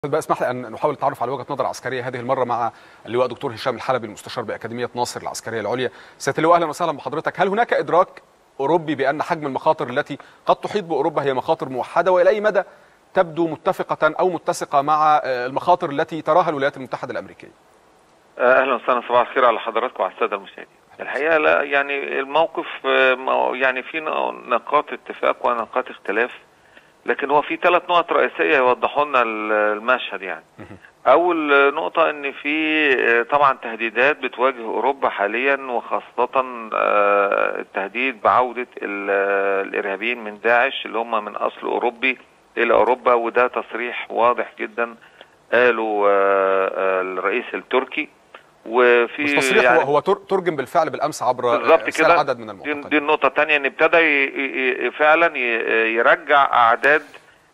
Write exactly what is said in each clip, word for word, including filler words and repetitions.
بقى اسمح لي ان نحاول التعرف على وجهه نظر عسكريه هذه المره مع اللواء دكتور هشام الحلبي المستشار باكاديميه ناصر العسكريه العليا. سياده اللواء اهلا وسهلا بحضرتك. هل هناك ادراك اوروبي بان حجم المخاطر التي قد تحيط باوروبا هي مخاطر موحده، والى اي مدى تبدو متفقه او متسقه مع المخاطر التي تراها الولايات المتحده الامريكيه؟ اهلا وسهلا، صباح الخير على حضراتكم وعلى الساده المشاهدين. الحقيقه لا يعني الموقف يعني في نقاط اتفاق ونقاط اختلاف، لكن هو في ثلاث نقط رئيسيه يوضحوا لنا المشهد. يعني اول نقطه ان في طبعا تهديدات بتواجه اوروبا حاليا، وخاصه التهديد بعوده الارهابيين من داعش اللي هم من اصل اوروبي الى اوروبا، وده تصريح واضح جدا قاله الرئيس التركي. وفي مش تصريح، يعني هو ترجم بالفعل بالامس عبر رسائل عدد من المعتقلين. دي النقطه الثانيه، ان ابتدى فعلا يرجع اعداد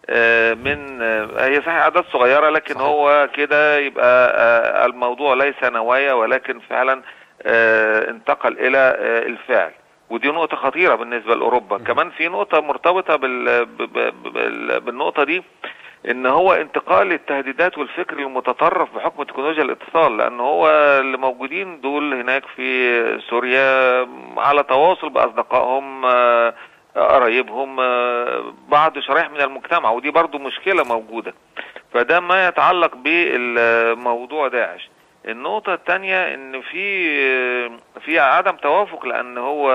من هي صحيح اعداد صغيره، لكن صحيح. هو كده يبقى الموضوع ليس نوايا ولكن فعلا انتقل الى الفعل، ودي نقطه خطيره بالنسبه لاوروبا. م. كمان في نقطه مرتبطه بال... بالنقطه دي، ان هو انتقال التهديدات والفكر المتطرف بحكم تكنولوجيا الاتصال، لان هو اللي موجودين دول هناك في سوريا على تواصل باصدقائهم قرايبهم بعض شرائح من المجتمع، ودي برضو مشكلة موجودة. فده ما يتعلق بالموضوع داعش. النقطة الثانية ان في في عدم توافق، لان هو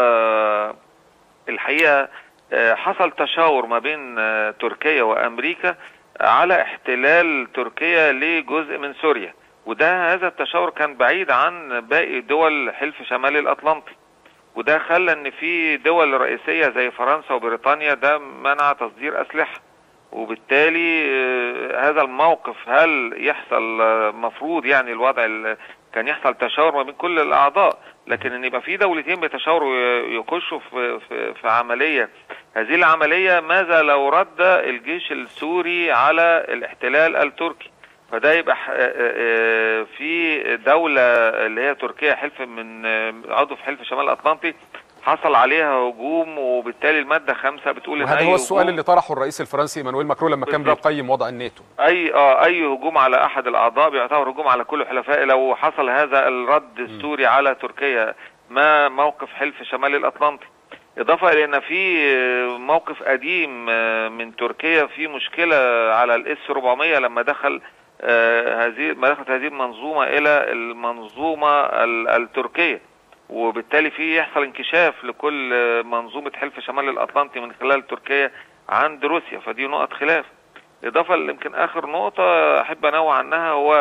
الحقيقة حصل تشاور ما بين تركيا وامريكا على احتلال تركيا لجزء من سوريا، وده هذا التشاور كان بعيد عن باقي دول حلف شمال الاطلنطي، وده خلى ان في دول رئيسيه زي فرنسا وبريطانيا ده منع تصدير اسلحه، وبالتالي هذا الموقف هل يحصل مفروض يعني الوضع كان يحصل تشاور ما بين كل الاعضاء، لكن ان يبقى في دولتين بيتشاوروا يخشوا في, في في عمليه، هذه العمليه ماذا لو رد الجيش السوري على الاحتلال التركي؟ فده يبقى في دولة اللي هي تركيا حلف من عضو في حلف شمال الأطلنطي حصل عليها هجوم، وبالتالي المادة خمسة بتقول وهذا هو السؤال اللي طرحه الرئيس الفرنسي ايمانويل ماكرون لما كان بيقيم وضع الناتو. أي اه أي هجوم على أحد الأعضاء بيعتبر هجوم على كل الحلفاء. لو حصل هذا الرد السوري على تركيا، ما موقف حلف شمال الأطلنطي؟ إضافة إلى أن في موقف قديم من تركيا في مشكلة على الإس أربعمية لما دخل هذه ما دخلت هذه المنظومه الى المنظومه التركيه، وبالتالي في يحصل انكشاف لكل منظومه حلف شمال الاطلنطي من خلال تركيا عند روسيا، فدي نقط خلاف. اضافه يمكن اخر نقطه احب انوه عنها هو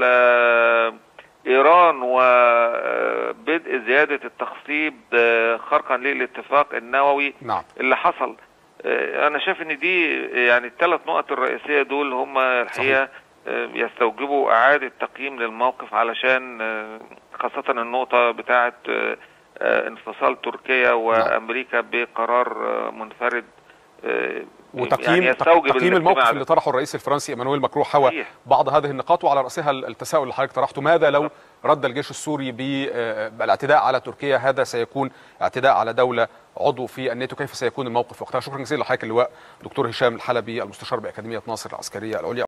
ايران وبدء زياده التخصيب خرقا للاتفاق النووي. نعم. اللي حصل. انا شايف ان دي يعني الثلاث نقط الرئيسيه دول هم الحقيقه يستوجبوا اعادة تقييم للموقف، علشان خاصة النقطة بتاعة انفصال تركيا وامريكا بقرار منفرد، وتقييم يعني تقييم الموقف اللي طرحه الرئيس الفرنسي ايمانويل ماكرون حوى بعض هذه النقاط، وعلى رأسها التساؤل اللي حضرتك طرحته: ماذا لو رد الجيش السوري بالاعتداء على تركيا؟ هذا سيكون اعتداء على دولة عضو في الناتو، كيف سيكون الموقف وقتها؟ شكرا جزيلا لحضرتك اللواء دكتور هشام الحلبي المستشار بأكاديمية ناصر العسكرية العليا.